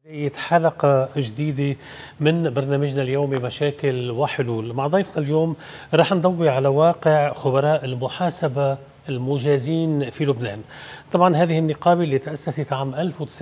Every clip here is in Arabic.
بداية حلقة جديدة من برنامجنا اليومي مشاكل وحلول. مع ضيفنا اليوم رح نضوي على واقع خبراء المحاسبة المجازين في لبنان. طبعا هذه النقابة اللي تأسست عام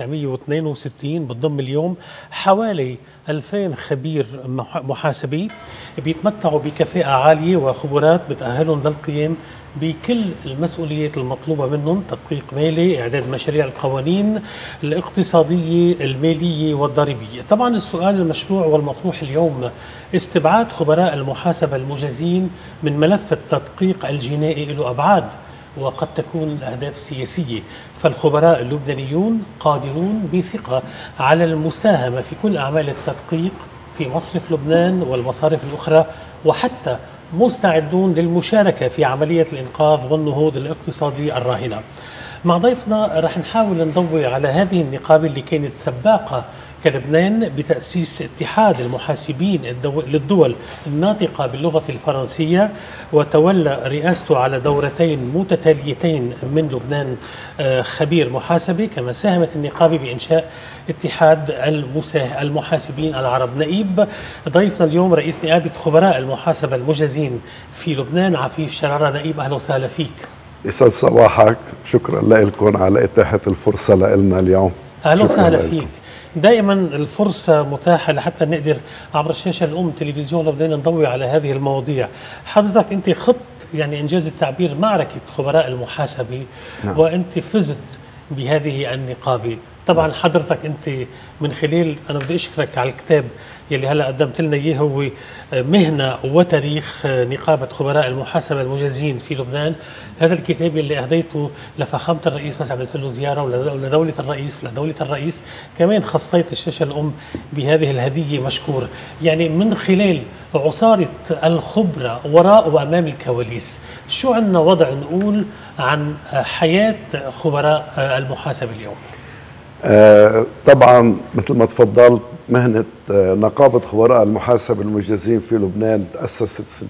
1962 بتضم اليوم حوالي 2000 خبير محاسبي بيتمتعوا بكفاءة عالية وخبرات بتأهلهم للقيام بكل المسؤوليات المطلوبة منهم: تدقيق مالي، إعداد مشاريع القوانين الاقتصادية المالية والضريبية. طبعا السؤال المشروع والمطروح اليوم: استبعاد خبراء المحاسبة المجازين من ملف التدقيق الجنائي له أبعاد وقد تكون الأهداف سياسية، فالخبراء اللبنانيون قادرون بثقة على المساهمة في كل أعمال التدقيق في مصرف لبنان والمصارف الأخرى، وحتى مستعدون للمشاركة في عملية الإنقاذ والنهوض الاقتصادي الراهنة. مع ضيفنا رح نحاول نضوي على هذه النقابة اللي كانت سباقة كلبنان بتأسيس اتحاد المحاسبين للدول الناطقة باللغة الفرنسية، وتولى رئاسته على دورتين متتاليتين من لبنان خبير محاسبة. كما ساهمت النقابة بإنشاء اتحاد المحاسبين العرب. نائب ضيفنا اليوم رئيس نقابة خبراء المحاسبة المجازين في لبنان عفيف شرارة. نائب أهلا وسهلا فيك. يسعد صباحك، شكرا لكم على إتاحة الفرصة لنا اليوم. أهلا وسهلا فيك. دائما الفرصة متاحة لحتى نقدر عبر الشاشة الأم تلفزيون لبنان نضوي على هذه المواضيع. حضرتك أنت خضت يعني إنجاز التعبير معركة خبراء المحاسبة. نعم. وأنت فزت بهذه النقابة. طبعا حضرتك أنت من خلال، أنا بدي أشكرك على الكتاب يلي هلا قدمت لنا إياه، هو مهنة وتاريخ نقابة خبراء المحاسبة المجازين في لبنان. هذا الكتاب يلي أهديته لفخامة الرئيس، بس عملت له زيارة ولدولة الرئيس كمان خصيت الشاشة الأم بهذه الهدية. مشكور. يعني من خلال عصارة الخبرة وراء وأمام الكواليس، شو عندنا وضع نقول عن حياة خبراء المحاسبة اليوم؟ طبعا مثل ما تفضلت، مهنة نقابة خبراء المحاسبة المجازين في لبنان تأسست سنة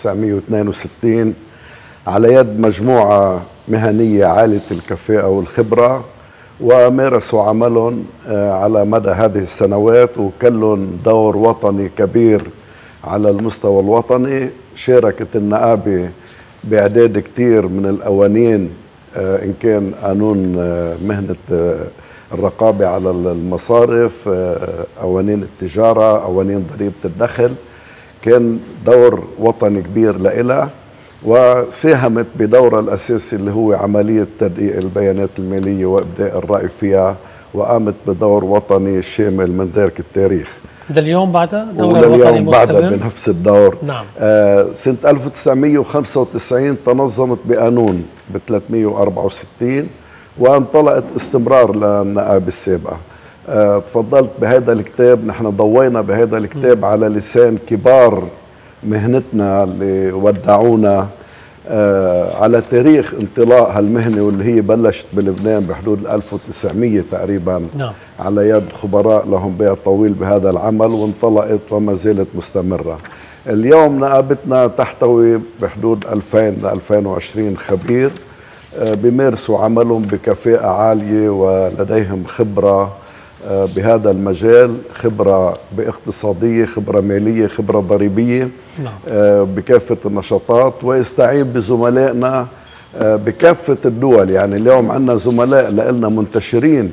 1962 على يد مجموعة مهنية عالية الكفاءة والخبرة، ومارسوا عملهم على مدى هذه السنوات، وكان لهم دور وطني كبير على المستوى الوطني. شاركت النقابة بإعداد كثير من القوانين، إن كان قانون مهنة الرقابة على المصارف، قوانين التجارة، قوانين ضريبة الدخل. كان دور وطني كبير لإلها، وساهمت بدورها الأساسي اللي هو عملية تدقيق البيانات المالية وإبداء الرأي فيها، وقامت بدور وطني شامل من ذلك التاريخ. ده اليوم بعدها دورها الوطني مستمر بنفس الدور. نعم. سنة 1995 تنظمت بقانون ب 364 وانطلقت استمرار للنقابة السابقة. تفضلت بهذا الكتاب، نحن ضوينا بهذا الكتاب على لسان كبار مهنتنا اللي ودعونا على تاريخ انطلاق هالمهنة، واللي هي بلشت بلبنان بحدود 1900 تقريبا. نعم. على يد خبراء لهم بيع طويل بهذا العمل، وانطلقت وما زالت مستمرة. اليوم نقابتنا تحتوي بحدود 2000 ل 2020 خبير بيمارسوا عملهم بكفاءة عالية، ولديهم خبرة بهذا المجال، خبرة باقتصادية، خبرة مالية، خبرة ضريبية. نعم. بكافة النشاطات، ويستعين بزملائنا بكافة الدول. يعني اليوم عندنا زملاء لنا منتشرين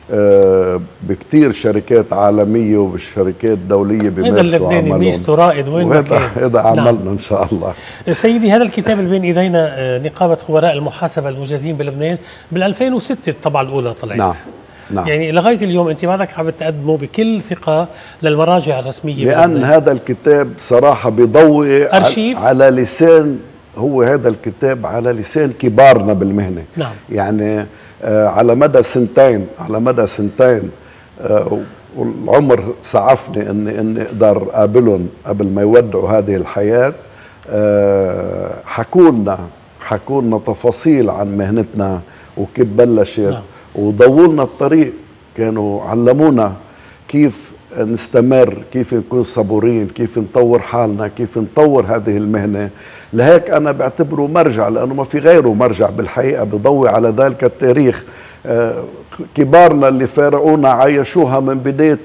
بكتير شركات عالمية وبشركات دولية بيمارسوا عملهم. هذا اللبناني ميزته رائد وين ما كان. هذا عملنا. نعم. إن شاء الله. سيدي، هذا الكتاب اللي بين إيدينا نقابة خبراء المحاسبة المجازين بلبنان بال 2006 الطبعة الأولى طلعت. نعم. نعم. يعني لغاية اليوم أنت بعدك عم تقدمه بكل ثقة للمراجع الرسمية لأن بلبنان. هذا الكتاب صراحة بيضوي على لسان، هو هذا الكتاب على لسان كبارنا بالمهنة. نعم. يعني على مدى سنتين والعمر سعفني اني اقدر اقابلهم قبل ما يودعوا هذه الحياة. حكوا لنا تفاصيل عن مهنتنا وكيف بلشت. نعم. وضووا لنا الطريق، كانوا علمونا كيف نستمر، كيف نكون صبورين، كيف نطور حالنا، كيف نطور هذه المهنة. لهيك أنا بعتبره مرجع، لأنه ما في غيره مرجع بالحقيقة بضوي على ذلك التاريخ كبارنا اللي فارقونا عايشوها من بداية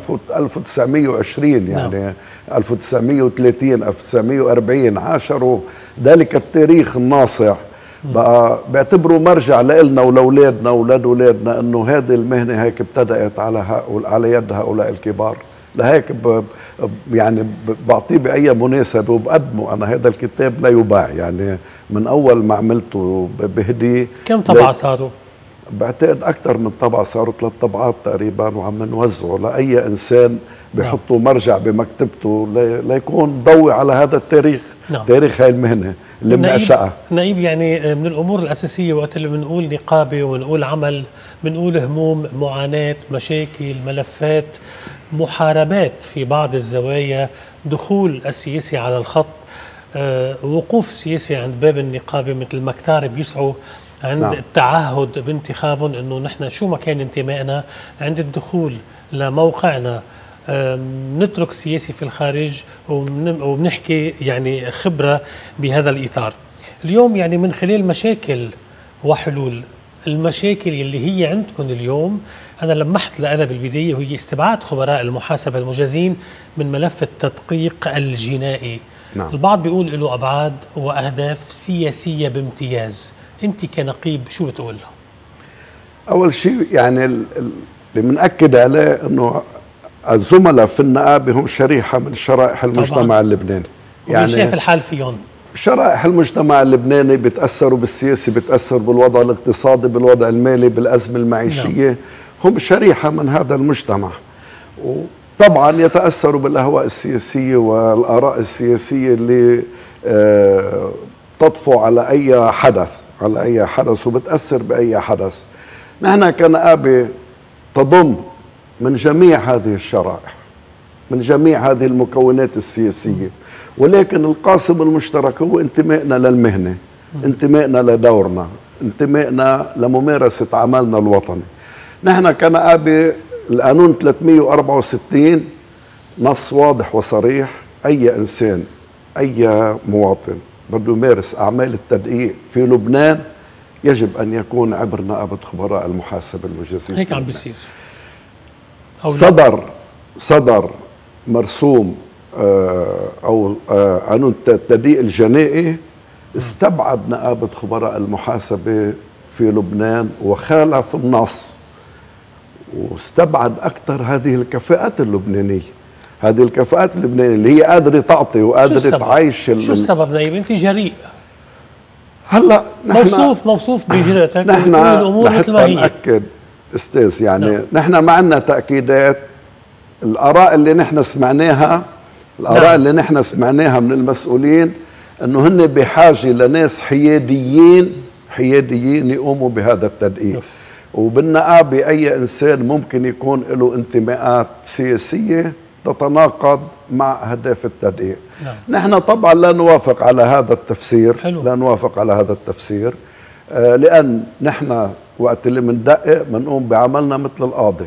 1920 يعني 1930 1940 عاشروا ذلك التاريخ الناصع. بقى بيعتبروا مرجع لنا ولأولادنا وأولاد أولادنا إنه هذه المهنة هيك ابتدأت على يد هؤلاء الكبار. لهيك يعني بعطيه بأي مناسبة وبقدمه. أنا هذا الكتاب لا يباع يعني من أول ما عملته بهديه. كم طبعة صاروا؟ بعتقد أكثر من طبعة، صاروا 3 طبعات تقريبا، وعم نوزعه لأي إنسان بحطوا مرجع بمكتبته ليكون ضوي على هذا التاريخ. تاريخ هاي المهنة اللي منشأها. نائب، يعني من الأمور الأساسية وقت اللي بنقول نقابة ونقول عمل بنقول هموم، معاناة، مشاكل، ملفات، محاربات في بعض الزوايا، دخول السياسي على الخط، وقوف السياسي عند باب النقابة مثل ما كتار بيسعوا عند التعهد بانتخابهم انه نحن شو ما كان انتمائنا عند الدخول لموقعنا نترك السياسي في الخارج وبنحكي يعني خبرة بهذا الإطار. اليوم يعني من خلال مشاكل وحلول، المشاكل اللي هي عندكم اليوم أنا لمحت لها بالبداية وهي استبعاد خبراء المحاسبة المجازين من ملف التدقيق الجنائي. البعض بيقول له أبعاد وأهداف سياسية بامتياز، أنت كنقيب شو بتقول له؟ أول شيء يعني اللي بنأكد عليه أنه الزملاء في النقابة هم شريحة من شرائح المجتمع اللبناني. يعني شايف الحال فيهم شرائح المجتمع اللبناني بتأثروا بالسياسي، بتأثر بالوضع الاقتصادي، بالوضع المالي، بالأزمة المعيشية. هم شريحة من هذا المجتمع، وطبعا يتأثروا بالأهواء السياسية والآراء السياسية اللي تطفو على أي حدث وبتأثر بأي حدث. نحن كنقابة تضم من جميع هذه الشرائح، من جميع هذه المكونات السياسية، ولكن القاسم المشترك هو انتمائنا للمهنة، انتمائنا لدورنا، انتمائنا لممارسة عملنا الوطني. نحن كنقابة القانون 364 نص واضح وصريح: أي إنسان أي مواطن بده يمارس أعمال التدقيق في لبنان يجب أن يكون عبر نقابة خبراء المحاسبة المجازين. هيك عم بيصير. صدر مرسوم أو قانون التدقيق الجنائي استبعد نقابة خبراء المحاسبة في لبنان وخالف النص، واستبعد أكثر هذه الكفاءات اللبنانية، هذه الكفاءات اللبنانية اللي هي قادرة تعطي وقادرة تعيش. شو السبب نايب؟ أنت جريء هلا موصوف بجرأتك نحن الأمور مثل ما هي. نأكد أستاذ يعني نحن ما عندنا تأكيدات. الآراء اللي نحن سمعناها، الآراء اللي نحن سمعناها من المسؤولين أنه هن بحاجة لناس حياديين يقوموا بهذا التدقيق. وبالنقابة أي إنسان ممكن يكون له انتماءات سياسية تتناقض مع أهداف التدقيق. نحن طبعا لا نوافق على هذا التفسير. لا نوافق على هذا التفسير لأن نحن وقت اللي بندقق بنقوم بعملنا مثل القاضي،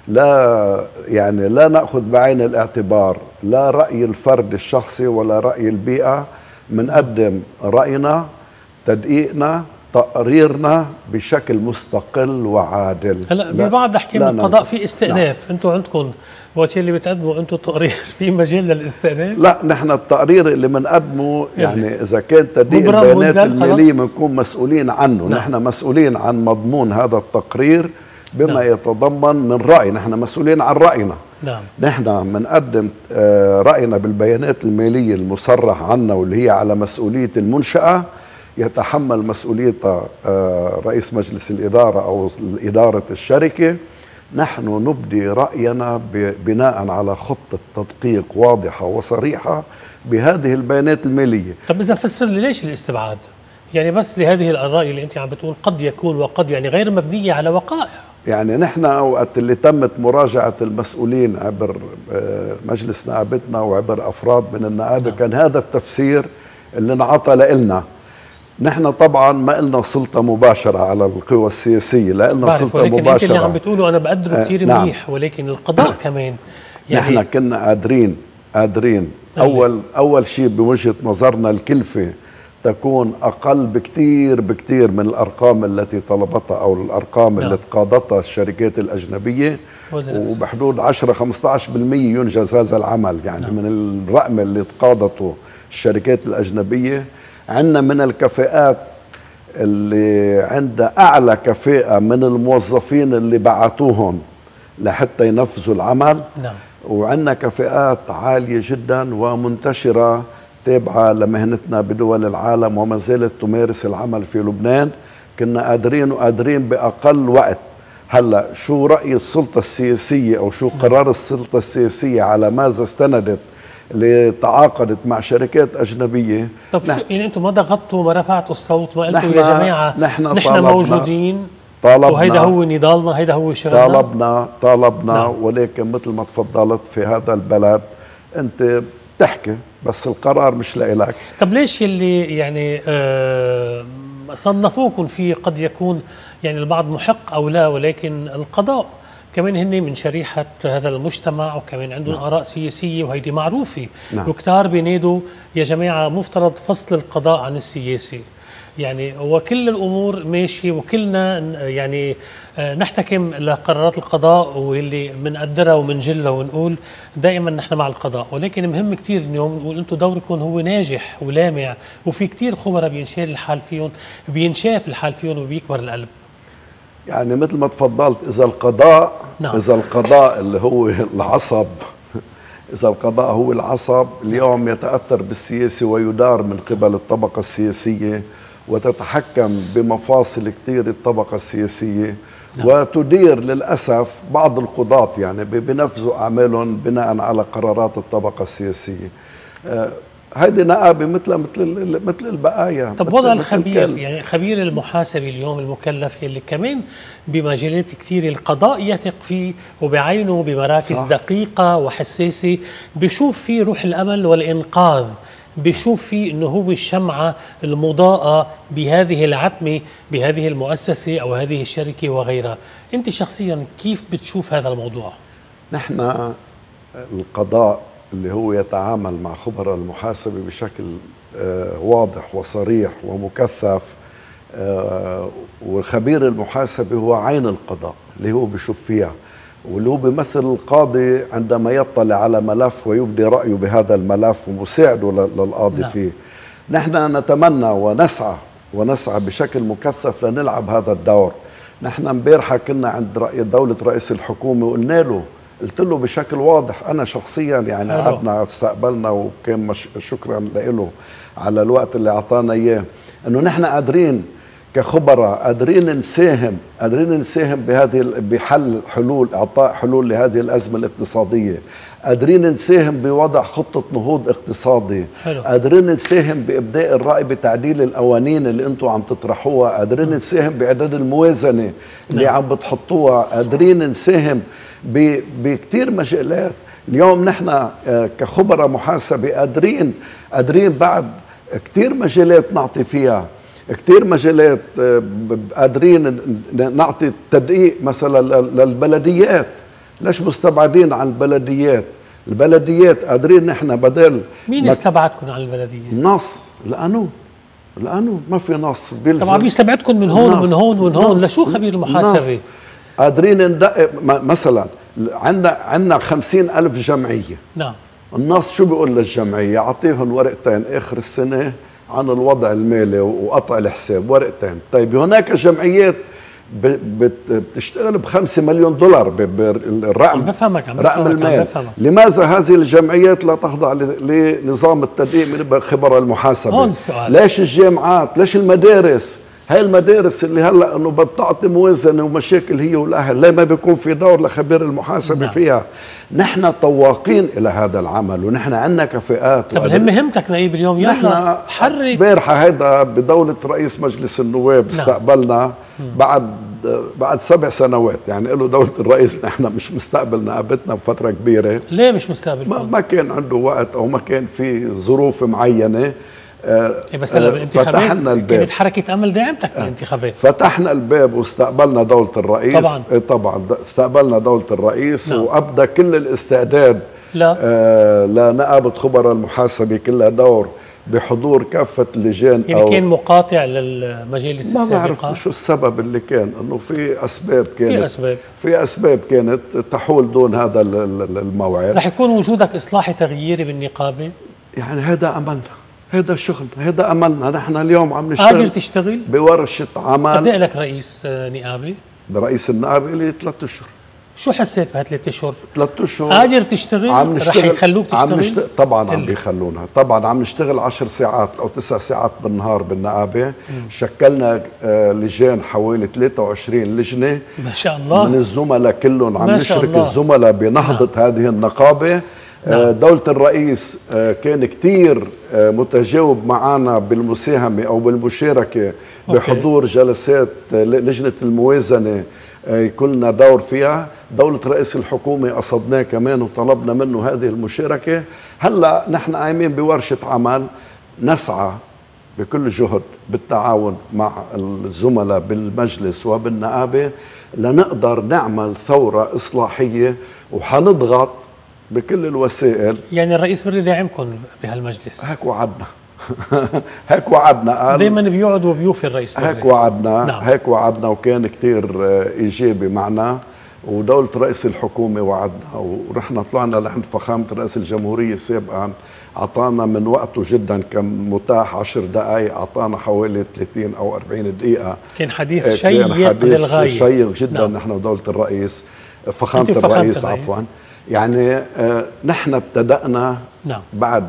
لا نأخذ بعين الاعتبار لا رأي الفرد الشخصي ولا رأي البيئة. بنقدم رأينا، تدقيقنا، تقريرنا بشكل مستقل وعادل. هلا ببعض احكام القضاء في استئناف. انتم عندكم وقت اللي بتقدموا انتم تقرير في مجال للاستئناف؟ لا، نحن التقرير اللي بنقدمه يعني اذا كان تدقيق البيانات الماليه بنكون مسؤولين عنه. نحن مسؤولين عن مضمون هذا التقرير بما يتضمن من رأي. نحن مسؤولين عن رأينا. نحن بنقدم رأينا بالبيانات الماليه المصرح عنا واللي هي على مسؤوليه المنشأة، يتحمل مسؤوليتها رئيس مجلس الإدارة أو إدارة الشركة. نحن نبدي رأينا بناء على خطة تدقيق واضحة وصريحة بهذه البيانات المالية. طب إذا فسر لي ليش الاستبعاد؟ يعني بس لهذه الآراء اللي أنت عم بتقول قد يكون وقد يعني غير مبنية على وقائع. يعني نحن وقت اللي تمت مراجعة المسؤولين عبر مجلس نقابتنا وعبر أفراد من النقابة كان هذا التفسير اللي انعطى لنا. نحن طبعا ما لنا سلطة مباشرة على القوى السياسية، لا لنا سلطة ولكن مباشرة. انت اللي عم بتقولوا أنا بقدره كثير منيح، ولكن القضاء كمان يعني نحن كنا قادرين أول شيء بوجهة نظرنا الكلفة تكون أقل بكتير من الأرقام التي طلبتها أو الأرقام اللي تقاضتها الشركات الأجنبية، وبحدود 10-15% ينجز هذا العمل يعني من الرقم اللي تقاضته الشركات الأجنبية. عندنا من الكفاءات اللي عندها أعلى كفاءة من الموظفين اللي بعتوهم لحتى ينفذوا العمل. وعندنا كفاءات عالية جدا ومنتشرة تابعة لمهنتنا بدول العالم وما زالت تمارس العمل في لبنان. كنا قادرين بأقل وقت. هلا شو رأي السلطة السياسية أو شو قرار السلطة السياسية على ماذا استندت اللي تعاقدت مع شركات أجنبية؟ طب يعني أنتم ما ضغطتوا، ما رفعتوا الصوت، ما قلتوا يا جماعة نحن موجودين وهيدا هو نضالنا، هيدا هو شغلنا؟ طالبنا ولكن مثل ما تفضلت في هذا البلد أنت بتحكي بس القرار مش لإلك. طب ليش اللي يعني صنفوكم فيه قد يكون يعني البعض محق أو لا، ولكن القضاء كمان هن من شريحة هذا المجتمع وكمان عندهم آراء سياسية وهيدي معروفة. وكتار بينادوا يا جماعة مفترض فصل القضاء عن السياسي، يعني وكل الأمور ماشي وكلنا يعني نحتكم لقرارات القضاء واللي منقدرها ومنجلها ونقول دائما نحن مع القضاء، ولكن مهم كتير اليوم نقول أنتم دوركم هو ناجح ولامع، وفي كتير خبراء بينشال الحال فيهم، بينشاف الحال فيهم وبيكبر القلب. يعني مثل ما تفضلت إذا القضاء اللي هو العصب، إذا القضاء هو العصب اليوم يتأثر بالسياسة ويدار من قبل الطبقة السياسية وتتحكم بمفاصل كثير الطبقة السياسية. وتدير للأسف بعض القضاة يعني بنفذوا أعمالهم بناء على قرارات الطبقة السياسية. هيدي نقابة مثل البقايا. طب وضع الخبير يعني خبير المحاسبة اليوم المكلف اللي كمان بمجالات كثير القضاء يثق فيه وبعينه بمراكز دقيقة وحساسة، بيشوف فيه روح الأمل والإنقاذ، بيشوف فيه انه هو الشمعة المضاءة بهذه العتمة بهذه المؤسسة او هذه الشركة وغيرها. انت شخصيا كيف بتشوف هذا الموضوع؟ نحن القضاء اللي هو يتعامل مع خبراء المحاسبة بشكل واضح وصريح ومكثف، والخبير المحاسبة هو عين القضاء اللي هو بيشوف فيها، واللي هو بيمثل القاضي عندما يطلع على ملف ويبدي رأيه بهذا الملف ومساعده للقاضي فيه. نحن نتمنى ونسعى بشكل مكثف لنلعب هذا الدور. نحن امبارحة كنا عند دولة رئيس الحكومة وقلنا له، قلت له بشكل واضح أنا شخصيا يعني قعدنا استقبلنا وكان شكرا له على الوقت اللي أعطانا إياه، أنه نحن قادرين كخبراء قادرين نساهم بحل حلول، إعطاء حلول لهذه الأزمة الاقتصادية، قادرين نساهم بوضع خطة نهوض اقتصادي، قادرين نساهم بإبداء الرأي بتعديل القوانين اللي أنتم عم تطرحوها، قادرين نساهم بإعداد الموازنة اللي عم بتحطوها، قادرين نساهم بكتير مجالات. اليوم نحن كخبراء محاسبة قادرين بعد كتير مجالات نعطي فيها، كتير مجالات قادرين نعطي تدقيق مثلا للبلديات. ليش مستبعدين عن البلديات قادرين نحن بدل مين استبعدكم عن البلدية؟ النص لأنه ما في نص طبعا بيستبعدكم من هون ومن هون ومن هون. لشو خبير المحاسبة؟ قادرين ندقق مثلا عندنا 50,000 جمعية. النص شو بيقول للجمعية؟ يعطيهم ورقتين آخر السنة عن الوضع المالي وقطع الحساب، ورقتين. طيب هناك جمعيات بتشتغل ب5 مليون دولار بالرقم، رقم المال. لماذا هذه الجمعيات لا تخضع لنظام التدقيق من خبراء المحاسبة؟ ليش الجامعات؟ ليش المدارس؟ هاي المدارس اللي هلا انه بتعطي موازنه ومشاكل هي والاهل، ليه ما بيكون في دور لخبير المحاسبه فيها؟ نحن طواقين الى هذا العمل ونحن عندنا كفاءات. طب همتك نائب اليوم يلا حرك. امبارحه هيدا بدوله رئيس مجلس النواب استقبلنا بعد 7 سنوات، يعني له دولة الرئيس نحن مش مستقبل نقابتنا بفترة كبيرة. ليه مش مستقبل؟ ما كان عنده وقت أو ما كان في ظروف معينة. بس الانتخابات كانت حركة أمل داعمتك بالانتخابات. فتحنا الباب واستقبلنا دولة الرئيس. طبعا استقبلنا دولة الرئيس وأبدى كل الاستعداد لنقابة خبراء المحاسبة كلها دور بحضور كافة اللجان. يعني كان مقاطع للمجالس السابقة؟ ما بعرف شو السبب اللي كان، انه في اسباب كانت تحول دون هذا الموعد. رح يكون وجودك اصلاحي تغييري بالنقابة؟ يعني هذا املنا، هذا الشغل، هذا املنا. نحن اليوم عم نشتغل. قادر تشتغل بورشة عمل. قد ايه لك رئيس نقابة؟ برئيس النقابة لي 3 اشهر. شو حسيت بهال3 اشهر؟ 3 اشهر قادر تشتغل؟ عم نشتغل. رح يخلوك تشتغل؟ طبعا عم بيخلونا، طبعا عم نشتغل 10 ساعات او 9 ساعات بالنهار بالنقابة. شكلنا لجان حوالي 23 لجنة ما شاء الله من الزملاء كلهم. عم نشرك الزملاء بنهضة هذه النقابة. دولة الرئيس كان كتير متجاوب معنا بالمساهمة أو بالمشاركة بحضور جلسات لجنة الموازنة يكون لنا دور فيها. دولة رئيس الحكومة قصدناه كمان وطلبنا منه هذه المشاركة. هلأ نحن قايمين بورشة عمل نسعى بكل جهد بالتعاون مع الزملاء بالمجلس وبالنقابة لنقدر نعمل ثورة إصلاحية، وحنضغط بكل الوسائل. يعني الرئيس بري داعمكم بهالمجلس؟ هيك وعدنا. هيك وعدنا. قال دائما بيوعد وبيوفي الرئيس بري. هيك وعدنا. نعم. هيك وعدنا وكان كتير إيجابي معنا. ودولة رئيس الحكومة وعدنا، ورحنا طلعنا لعند فخامة رئيس الجمهورية سابقا، أعطانا من وقته جدا كان متاح 10 دقائق، أعطانا حوالي 30 أو 40 دقيقة. كان حديث شيق للغاية. شيق جدا. نعم. نحن ودولة الرئيس فخامة الرئيس عفوا. يعني نحن ابتدأنا نعم. بعد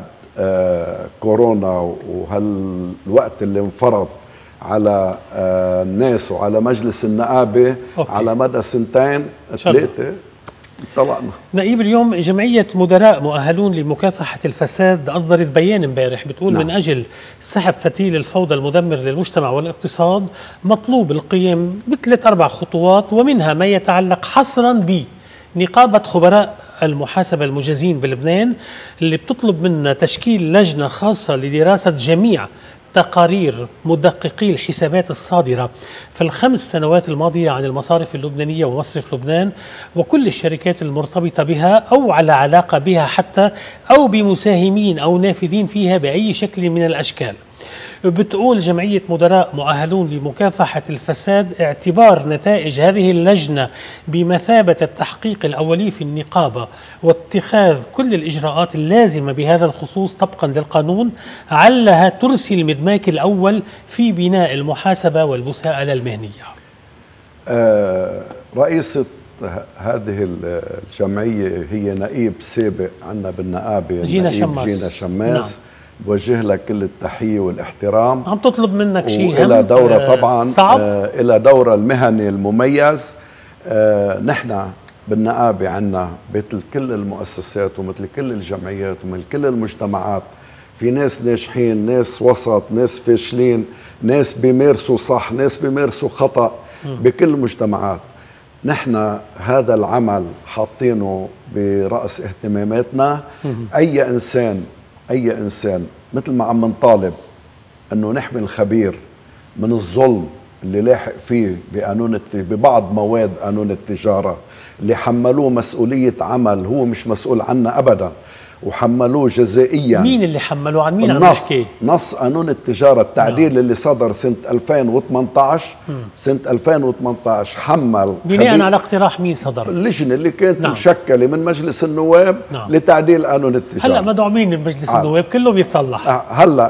كورونا وهالوقت اللي انفرض على الناس وعلى مجلس النقابة على مدى 2 3 طلعنا. نقيب، اليوم جمعية مدراء مؤهلون لمكافحة الفساد أصدرت بيان امبارح بتقول نعم. من أجل سحب فتيل الفوضى المدمر للمجتمع والاقتصاد مطلوب القيام ب3-4 خطوات، ومنها ما يتعلق حصرا بنقابة خبراء المحاسبة المجازين بلبنان اللي بتطلب منا تشكيل لجنة خاصة لدراسة جميع تقارير مدققي الحسابات الصادرة في ال5 سنوات الماضية عن المصارف اللبنانية ومصرف لبنان وكل الشركات المرتبطة بها أو على علاقة بها حتى، أو بمساهمين أو نافذين فيها بأي شكل من الأشكال. بتقول جمعية مدراء مؤهلون لمكافحة الفساد اعتبار نتائج هذه اللجنة بمثابة التحقيق الأولي في النقابة واتخاذ كل الإجراءات اللازمة بهذا الخصوص طبقا للقانون علها ترسي المدماك الأول في بناء المحاسبة والمساءلة المهنية. رئيسة هذه الجمعية هي نقيب سابق عنا بالنقابة جينا شماس. نعم. بوجه لك كل التحية والاحترام. عم تطلب منك شيء إلى دورة طبعا صعب. إلى دورة المهني المميز. نحن بالنقابة عنا مثل كل المؤسسات ومثل كل الجمعيات ومثل كل المجتمعات في ناس ناجحين، ناس وسط، ناس فاشلين، ناس بيمارسوا صح، ناس بيمارسوا خطأ بكل المجتمعات. نحن هذا العمل حاطينه برأس اهتماماتنا. أي إنسان مثل ما عم نطالب أنه نحمي الخبير من الظلم اللي لاحق فيه ببعض مواد قانون التجارة اللي حملوه مسؤولية عمل هو مش مسؤول عنها أبدا وحملوه جزائيا. مين اللي حملوه؟ عن مين عم نحكي؟ نص قانون التجارة التعديل اللي صدر سنة 2018. سنة 2018 حمل بناء على اقتراح مين صدر؟ اللجنة اللي كانت مشكلة من مجلس النواب لتعديل قانون التجارة. هلا مدعومين من مجلس النواب كله بيتصلح. هلا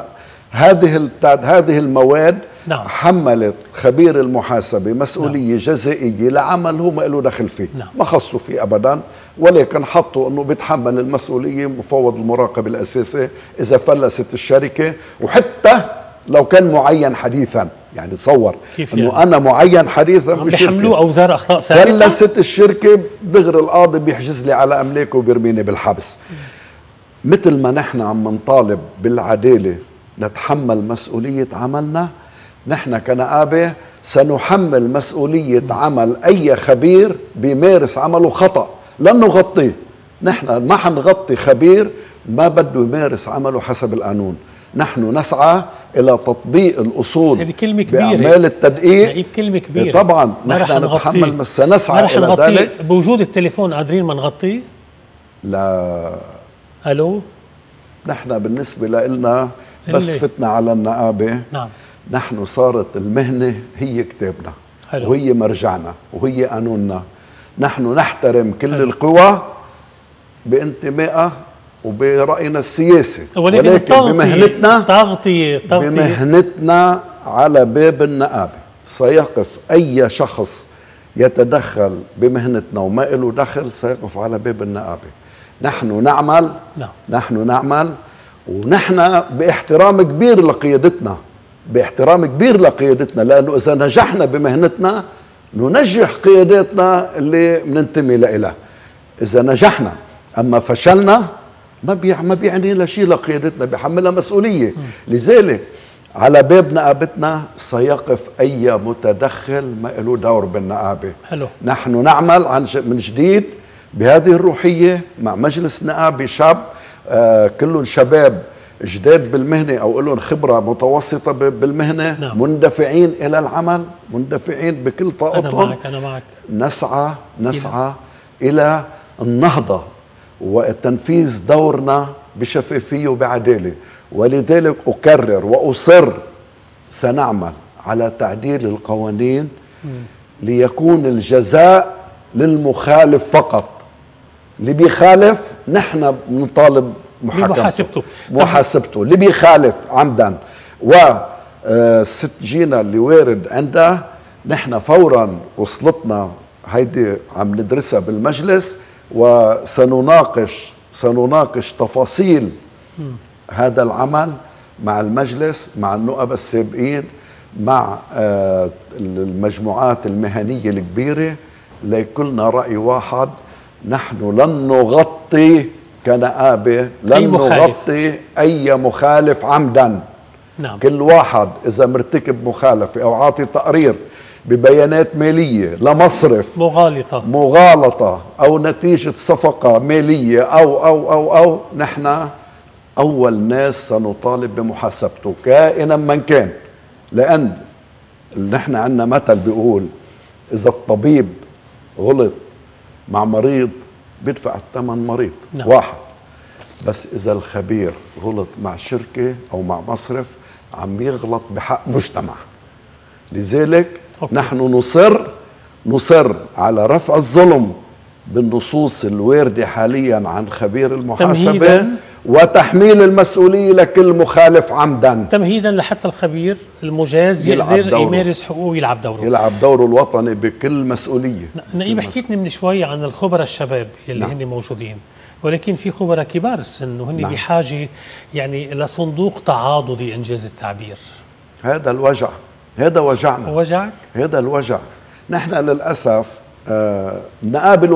هذه المواد حملت خبير المحاسبة مسؤولية جزائية لعمل هو ما له دخل فيه. ما خصوا فيه أبدا، ولكن حطوا أنه بيتحمل المسؤولية مفوض المراقب الأساسي إذا فلست الشركة، وحتى لو كان معين حديثا. يعني تصور أنه يعني؟ أنا معين حديثا بيحملوه أوزار أخطاء سابقة، فلست الشركة دغري القاضي بيحجز لي على أملاكه وبيرميني بالحبس. مثل ما نحن عم نطالب بالعدالة نتحمل مسؤولية عملنا، نحن كنقابة سنحمل مسؤولية عمل أي خبير بيمارس عمله خطأ لن نغطيه. نحن ما حنغطي خبير ما بده يمارس عمله حسب القانون. نحن نسعى إلى تطبيق الأصول هذه كلمة كبيرة بأعمال التدقيق. نقيب كلمة كبيرة طبعا نحن نتحمل سنسعى إلى ذلك. بوجود التليفون قادرين ما نغطيه؟ لا. ألو. نحن بالنسبة لنا بس فتنا على النقابة. نعم. نحن صارت المهنة هي كتابنا، حلو. وهي مرجعنا وهي قانوننا. نحن نحترم كل القوى بانتمائها وبرأينا السياسي، ولكن بمهنتنا على باب النقابة سيقف أي شخص يتدخل بمهنتنا وما له دخل، سيقف على باب النقابة. نحن نعمل. نعم. نحن نعمل ونحن باحترام كبير لقيادتنا، باحترام كبير لقيادتنا، لأنه إذا نجحنا بمهنتنا ننجح قياداتنا اللي بننتمي لها. إذا نجحنا، أما فشلنا ما بيعني لها شيء لقيادتنا، بيحملها مسؤولية. لذلك على باب نقابتنا سيقف أي متدخل ما له دور بالنقابة. حلو. نحن نعمل من جديد بهذه الروحية مع مجلس نقابي شاب، كلهم شباب جداد بالمهنة أو لهم خبرة متوسطة بالمهنة. نعم. مندفعين إلى العمل، مندفعين بكل طاقتهم. أنا معك. نسعى إلى النهضة وتنفيذ دورنا بشفافية وبعدالة. ولذلك أكرر وأصر، سنعمل على تعديل القوانين ليكون الجزاء للمخالف فقط. اللي بيخالف نحن بنطالب محاسبته. اللي بيخالف عمدا. وست جينا اللي وارد عندها، نحن فورا وصلتنا هيدي عم ندرسها بالمجلس، وسنناقش تفاصيل هذا العمل مع المجلس، مع النقباء السابقين، مع المجموعات المهنية الكبيرة، لكلنا رأي واحد. نحن لن نغطي كنقابة، نغطي أي مخالف عمدا. نعم. كل واحد إذا مرتكب مخالفة أو عاطي تقرير ببيانات مالية لمصرف مغالطة أو نتيجة صفقة مالية أو نحن أول ناس سنطالب بمحاسبته كائنا من كان. لأن نحن عندنا مثل بيقول إذا الطبيب غلط مع مريض بيدفع الثمن مريض. نعم. واحد. بس إذا الخبير غلط مع شركة أو مع مصرف عم يغلط بحق مجتمع. لذلك نحن نصر على رفع الظلم بالنصوص الواردة حاليا عن خبير المحاسبة وتحميل المسؤولية لكل مخالف عمدا، تمهيدا لحتى الخبير المجاز يقدر يمارس حقوقه ويلعب دوره الوطني بكل مسؤولية. نقيب، حكيتني من شوي عن الخبراء الشباب اللي هن موجودين، ولكن في خبراء كبار السن وهن بحاجة يعني لصندوق تعاضدي إنجاز التعبير. هذا الوجع، هذا وجعنا. وجعك؟ هذا الوجع. نحن للأسف النقابة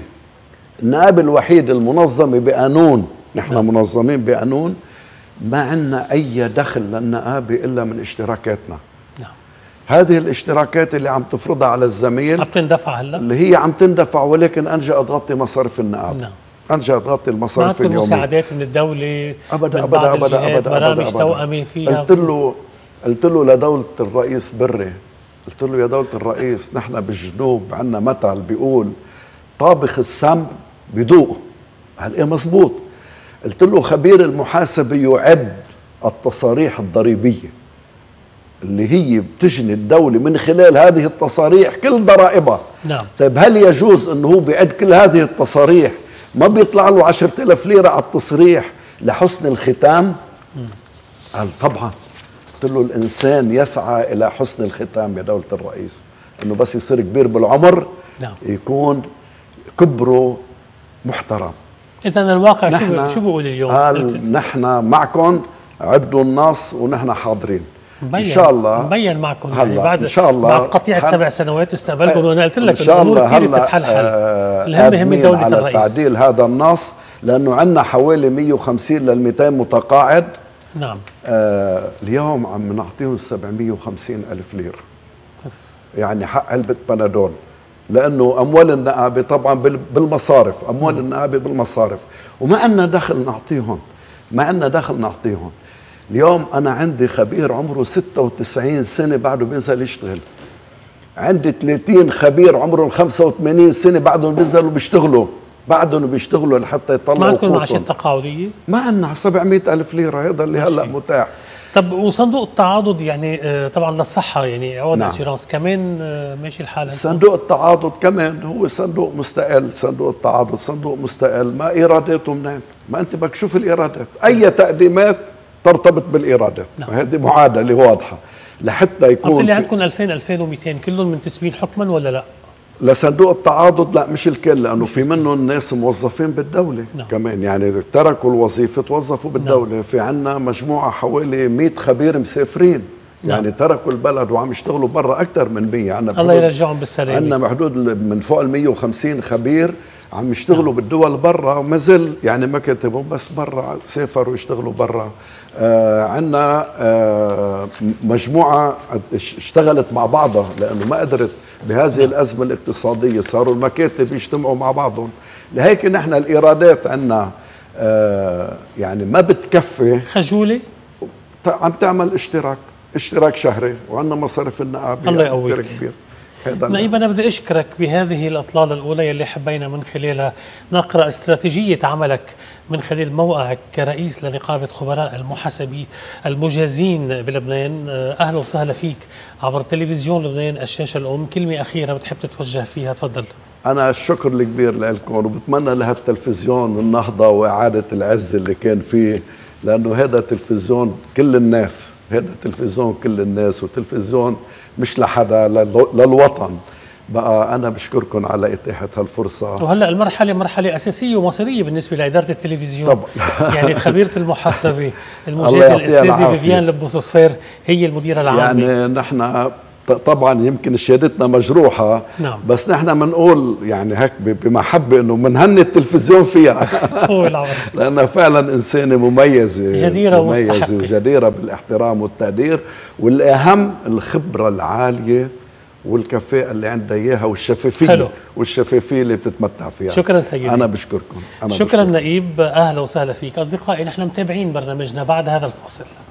الوحيدة المنظمة بقانون، نحن منظمين بقانون، ما عندنا أي دخل للنقابة إلا من اشتراكاتنا. نعم. هذه الاشتراكات اللي عم تفرضها على الزميل عم تندفع هلا؟ اللي هي عم تندفع، ولكن أنجا تغطي مصارف النقابة. نعم. أنجا تغطي المصارف اليومية. مساعدات من الدولة أبدا من بعض الجهات، برامج توأمة فيها. قلت له لدولة الرئيس بري، قلت له يا دولة الرئيس، نحن بالجنوب عندنا مثل بيقول طابخ السم بدوق. هل ايه مزبوط؟ قلت له خبير المحاسبة يعد التصاريح الضريبية اللي هي بتجني الدولة من خلال هذه التصاريح كل ضرائبها. نعم. طيب هل يجوز انه هو بيعد كل هذه التصاريح ما بيطلع له 10,000 ليرة على التصريح لحسن الختام؟ قال طبعا. قلت له الإنسان يسعى إلى حسن الختام يا دولة الرئيس، إنه بس يصير كبير بالعمر. نعم. يكون كبره محترم. إذن الواقع شو بيقول اليوم؟ قال نحن معكم، عدوا النص ونحن حاضرين. إن شاء الله مبين معكم يعني بعد إن شاء الله بعد قطيعة 7 سنوات استقبلكم. وأنا قلت لك الأمور كثير بتتحلحل. الهم دولة الرئيس تعديل هذا النص، لأنه عندنا حوالي 150 لل 200 متقاعد. نعم. اليوم عم نعطيهم 750,000 ليرة، يعني حق علبة بنادول، لأنه أموال النقابة طبعا بالمصارف، أموال النقابة بالمصارف، وما عندنا دخل نعطيهم. اليوم أنا عندي خبير عمره 96 سنة بعده بينزل يشتغل، عندي 30 خبير عمرهم 85 سنة بعدهم بينزلوا بيشتغلوا. بعدهم بيشتغلوا لحتى يطلعوا ما عندكم قوتهم. معاشات تقاعديه؟ ما عندنا 700,000 ليرة، هذا اللي هلا متاح. طب وصندوق التعاضد يعني طبعا للصحة يعني عوض نعم. اسيرانس كمان ماشي الحال؟ صندوق التعاضد كمان هو صندوق مستقل، صندوق التعاضد صندوق مستقل، ما ايراداته منين؟ ما انت بدك تشوف الايرادات، اي تقديمات ترتبط بالايرادات. نعم. هذه معادلة واضحة لحتى يكون اللي عندكم 2000 2200 كلهم منتسبين حكما ولا لا؟ لصندوق التعاضد لا مش الكل، لانه في منهم ناس موظفين بالدوله. نعم. كمان يعني تركوا الوظيفه توظفوا بالدوله. نعم. في عنا مجموعه حوالي 100 خبير مسافرين. نعم. يعني تركوا البلد وعم يشتغلوا برا اكثر من 100. الله يرجعهم بالسلامه. عندنا بحدود من فوق ال 150 خبير عم يشتغلوا بالدول برا، وما زال يعني مكاتبهم بس برا، سافروا يشتغلوا برا. عندنا مجموعة اشتغلت مع بعضها لأنه ما قدرت بهذه الأزمة الاقتصادية، صاروا المكاتب يجتمعوا مع بعضهم. لهيك نحن الإيرادات عندنا يعني ما بتكفي. خجولة عم تعمل اشتراك شهري، وعندنا مصاريف النقابة. الله يقويك. كبير. نائب، أنا بدي أشكرك بهذه الأطلالة الأولى اللي حبينا من خلالها نقرأ استراتيجية عملك من خلال موقعك كرئيس لنقابة خبراء المحاسبي المجازين بلبنان. أهلا وسهلا فيك عبر تلفزيون لبنان الشاشة الأم. كلمة أخيرة بتحب تتوجه فيها، تفضل. أنا الشكر الكبير لكم، وبتمنى لهالتلفزيون النهضة وإعادة العز اللي كان فيه، لأنه هذا تلفزيون كل الناس، هذا تلفزيون كل الناس، وتلفزيون مش لحدا، للوطن. بقى أنا بشكركم على إتاحة هالفرصة. وهلأ المرحلة مرحلة أساسية ومصيرية بالنسبة لإدارة التلفزيون. طبعا. يعني خبيرة المحاسبة المجاهدة الأستاذة فيفيان لبوسوسفير هي المديرة العامة. يعني نحن طبعا يمكن شهادتنا مجروحة. نعم. بس نحن بنقول يعني هيك بمحبة انه بنهني التلفزيون فيها. طول عمرك. لأنها فعلا إنسانة مميزة، جديرة مميزة وجديرة بالاحترام والتقدير، والأهم الخبرة العالية والكفاءة اللي عندها إياها، والشفافية. حلو. والشفافية اللي بتتمتع فيها. شكرا سيدي. أنا بشكركم. شكرا نائب، أهلا وسهلا فيك. أصدقائي نحن متابعين برنامجنا بعد هذا الفاصل.